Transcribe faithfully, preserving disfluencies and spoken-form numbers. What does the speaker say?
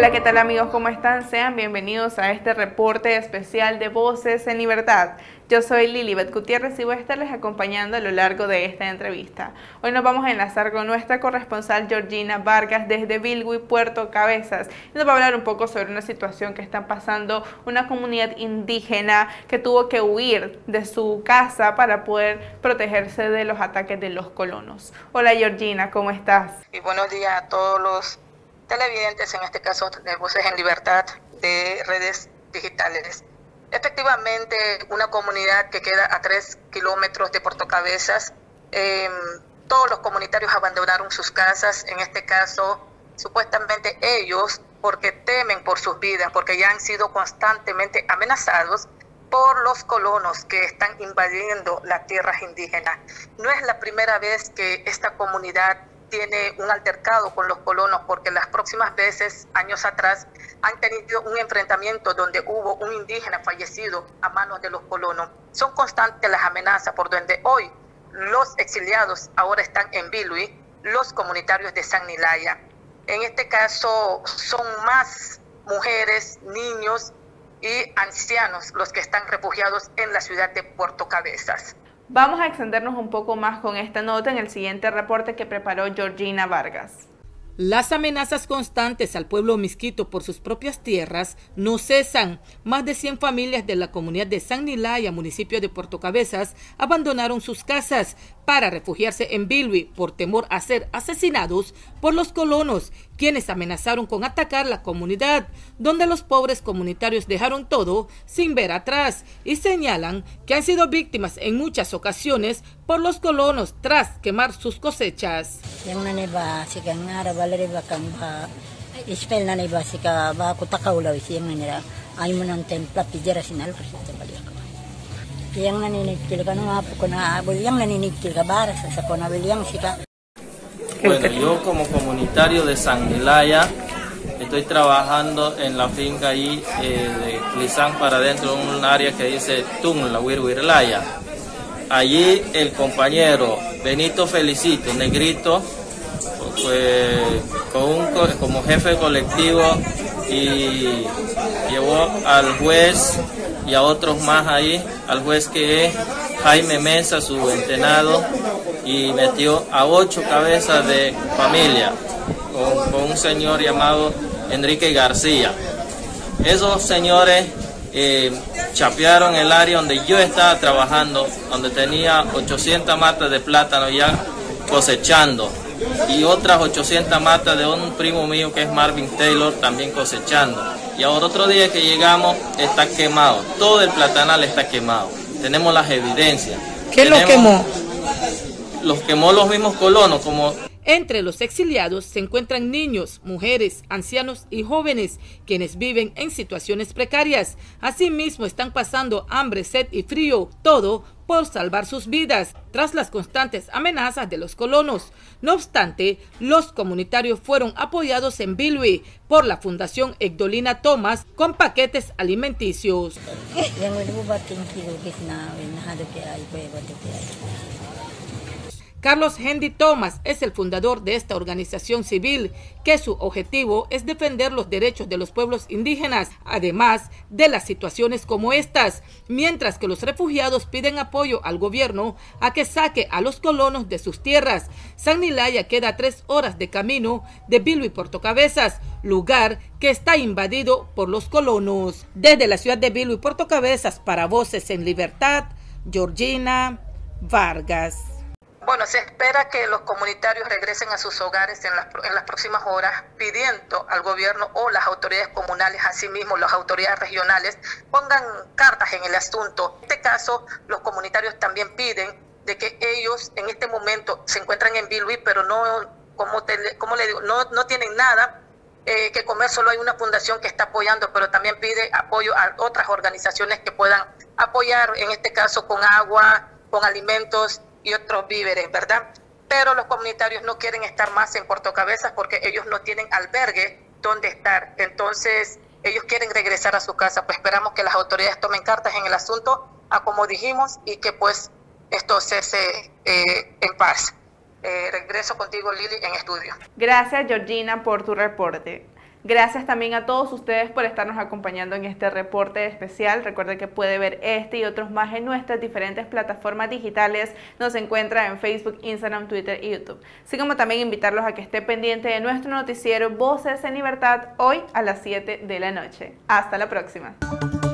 Hola, ¿qué tal amigos? ¿Cómo están? Sean bienvenidos a este reporte especial de Voces en Libertad. Yo soy Lilibet Gutiérrez y voy a estarles acompañando a lo largo de esta entrevista. Hoy nos vamos a enlazar con nuestra corresponsal Georgina Vargas desde Bilwi, Puerto Cabezas. Y nos va a hablar un poco sobre una situación que está pasando una comunidad indígena que tuvo que huir de su casa para poder protegerse de los ataques de los colonos. Hola Georgina, ¿cómo estás? Y buenos días a todos los televidentes, en este caso de Voces en Libertad, de redes digitales. Efectivamente, una comunidad que queda a tres kilómetros de Puerto Cabezas, eh, todos los comunitarios abandonaron sus casas, en este caso, supuestamente ellos, porque temen por sus vidas, porque ya han sido constantemente amenazados por los colonos que están invadiendo las tierras indígenas. No es la primera vez que esta comunidad tiene un altercado con los colonos, porque las próximas veces, años atrás, han tenido un enfrentamiento donde hubo un indígena fallecido a manos de los colonos. Son constantes las amenazas por donde hoy los exiliados ahora están en Bilwi, los comunitarios de San Nilaya. En este caso son más mujeres, niños y ancianos los que están refugiados en la ciudad de Puerto Cabezas. Vamos a extendernos un poco más con esta nota en el siguiente reporte que preparó Georgina Vargas. Las amenazas constantes al pueblo misquito por sus propias tierras no cesan. Más de cien familias de la comunidad de San Nilaya, municipio de Puerto Cabezas, abandonaron sus casas para refugiarse en Bilwi por temor a ser asesinados por los colonos, quienes amenazaron con atacar la comunidad, donde los pobres comunitarios dejaron todo sin ver atrás y señalan que han sido víctimas en muchas ocasiones por los colonos tras quemar sus cosechas. Bueno, yo como comunitario de San Nilaya estoy trabajando en la finca ahí eh, de Clizán para adentro, en un área que dice Tun, la Huirhuirlaya. Allí el compañero Benito Felicito, negrito, pues, con un, como jefe colectivo, y llevó al juez y a otros más ahí, al juez que es Jaime Mesa, su entenado, y metió a ocho cabezas de familia con, con un señor llamado Enrique García. Esos señores eh, chapearon el área donde yo estaba trabajando, donde tenía ochocientas matas de plátano ya cosechando, y otras ochocientas matas de un primo mío que es Marvin Taylor también cosechando. Y ahora otro día que llegamos está quemado, todo el platanal está quemado. Tenemos las evidencias. ¿Qué lo quemó? Los quemó los mismos colonos. Como Entre los exiliados se encuentran niños, mujeres, ancianos y jóvenes, quienes viven en situaciones precarias. Asimismo están pasando hambre, sed y frío, todo por salvar sus vidas, tras las constantes amenazas de los colonos. No obstante, los comunitarios fueron apoyados en Bilwi por la Fundación Egdolina Thomas con paquetes alimenticios. Carlos Hendy Thomas es el fundador de esta organización civil, que su objetivo es defender los derechos de los pueblos indígenas, además de las situaciones como estas, mientras que los refugiados piden apoyo al gobierno a que saque a los colonos de sus tierras. San Nilaya queda a tres horas de camino de Bilwi, Puerto Cabezas, lugar que está invadido por los colonos. Desde la ciudad de Bilwi, Puerto Cabezas, para Voces en Libertad, Georgina Vargas. Bueno, se espera que los comunitarios regresen a sus hogares en las, en las próximas horas, pidiendo al gobierno o las autoridades comunales, asimismo las autoridades regionales, pongan cartas en el asunto. En este caso, los comunitarios también piden de que ellos en este momento se encuentran en Bilwi, pero no, como, te, como le digo, no, no tienen nada eh, que comer, solo hay una fundación que está apoyando, pero también pide apoyo a otras organizaciones que puedan apoyar, en este caso con agua, con alimentos y otros víveres, ¿verdad? Pero los comunitarios no quieren estar más en Puerto Cabezas porque ellos no tienen albergue donde estar. Entonces, ellos quieren regresar a su casa. Pues esperamos que las autoridades tomen cartas en el asunto, a como dijimos, y que pues esto cese eh, en paz. Eh, regreso contigo, Lili, en estudio. Gracias, Georgina, por tu reporte. Gracias también a todos ustedes por estarnos acompañando en este reporte especial. Recuerde que puede ver este y otros más en nuestras diferentes plataformas digitales. Nos encuentra en Facebook, Instagram, Twitter y YouTube. Así como también invitarlos a que esté pendiente de nuestro noticiero Voces en Libertad hoy a las siete de la noche. Hasta la próxima.